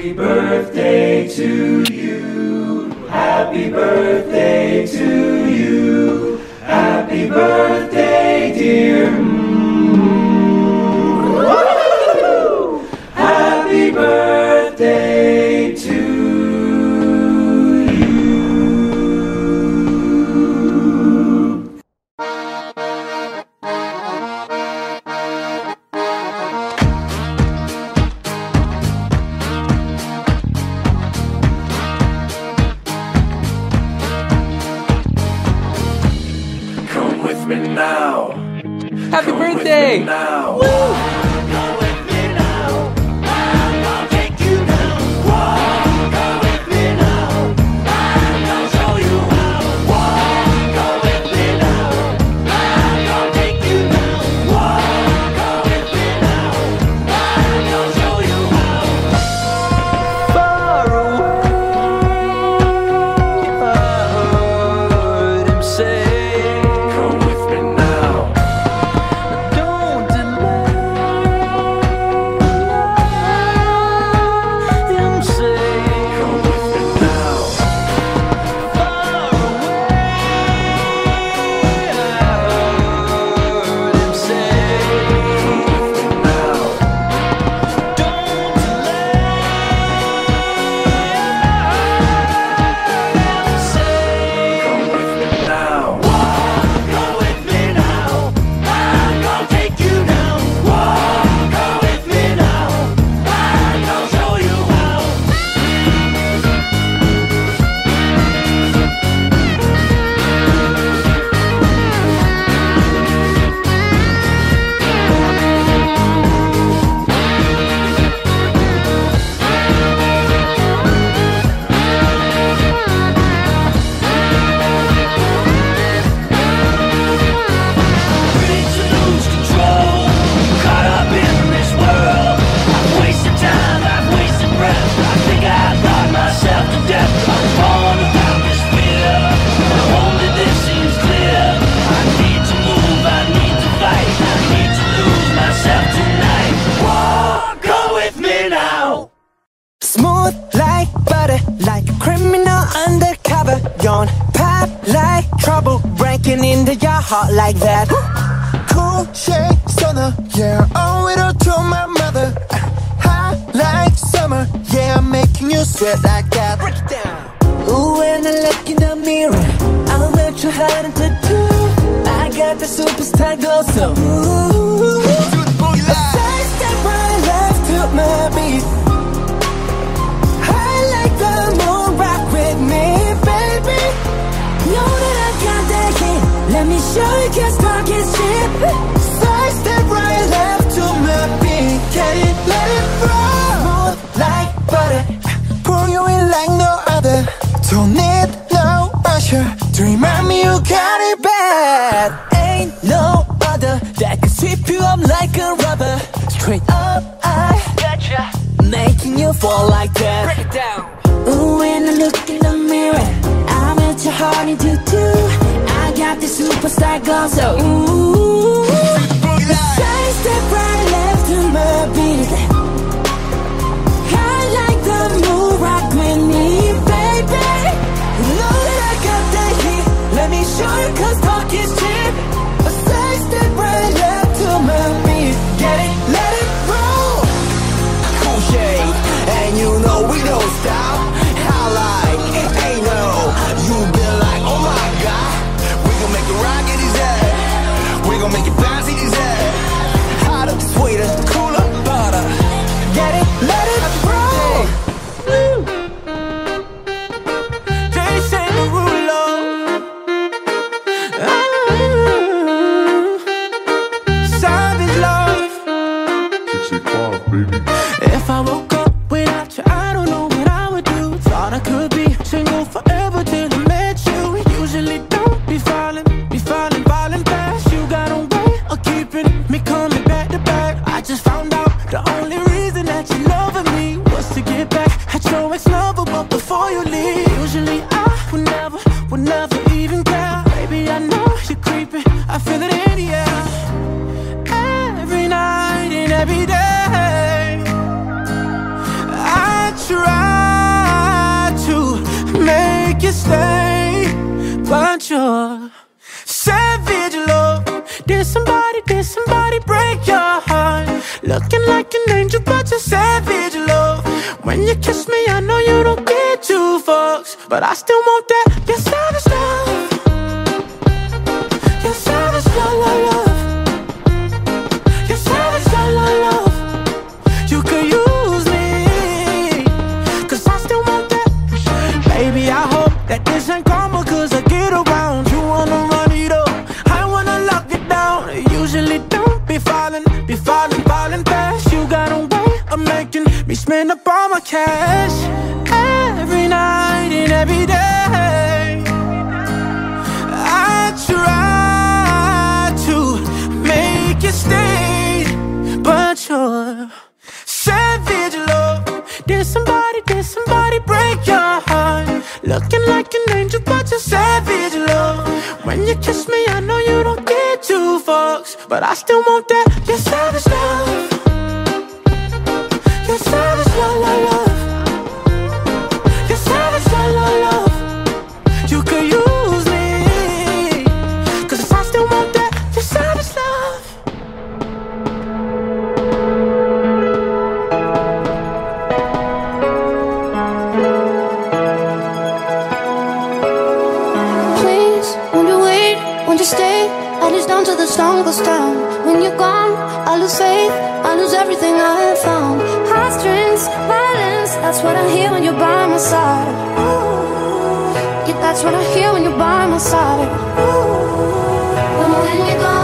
Happy birthday to you. Happy birthday to you. Happy birthday, dear. Happy birthday to you. Come with me now. Happy birthday! Now. Smooth like butter, like a criminal undercover. Gone pop like trouble, breaking into your heart like that. Cool shade stunner, yeah, owe it all to my mother. Hot like summer, yeah, I'm making you sweat like that. Break it down. Ooh, when I look in the mirror, I'm what you're hiding to do. I got the superstar glow, so ooh, a side step right left to my beat. Rock with me, baby. Know that I got that heat. Let me show you, cause talk is cheap. Side step right left to my beat. Get it, let it roll. Smooth like butter, pull you in like no other. Don't need no usher to remind me you got it bad. Ain't no other that can sweep you up like a rubber. Straight up, I gotcha, making you fall like that. Break it down. Ooh, when I look in the mirror, I'm at your heart into two. I got the superstar glow, so ooh, side step right left to my beat. I like the move, rock with me, baby. You know that I got that heat. Let me show you, cause talk is cheap. A side step right left to my beat. Get it, let it roll. Cool shade, and you know we don't stop. Make it bounce, eat his ass. Hotter, sweeter, cooler, butter. Get it, let it roll. Jason Derulo. Savage love. 65, baby. If I woke up without you, I don't know what I would do. Thought I could be single forever till I met you. Usually don't be falling fast. You got a way of keeping me coming back to back. I just found out the only reason that you loving me was to get back at your ex-lover, but before you leave, usually I would never even care. Baby, I know you're creeping, I feel it in the air. Every night and every day I try make you stay, but you're savage love. Did somebody break your heart? Looking like an angel, but you're savage love. When you kiss me, I know you don't get two fucks, but I still want that. You're savage love. You're savage love, love, love. You're savage love, love, love. You could use me, 'cause I still want that. Baby, I hope that this ain't karma, 'cause I get around. You wanna run it up, I wanna lock it down. Usually don't be falling fast. You got a way of making me spend up all my cash. Every night and every day I try to make you stay, but you're savage love. Did somebody break your heart? Looking like an angel, but you're savage love. When you kiss me, I know you don't get two fucks, but I still want that. You're savage love. You're savage love, love, love. You're savage love, love, love. You could use me, 'cause I still want that. You're savage love. Please, won't you wait, won't you stay? At least down to the sun goes down. When you're gone, I lose faith, I lose everything I have found. Heartstrings, violence, that's what I hear when you're by my side. Yeah, that's what I hear when you're by my side. And when you're gone,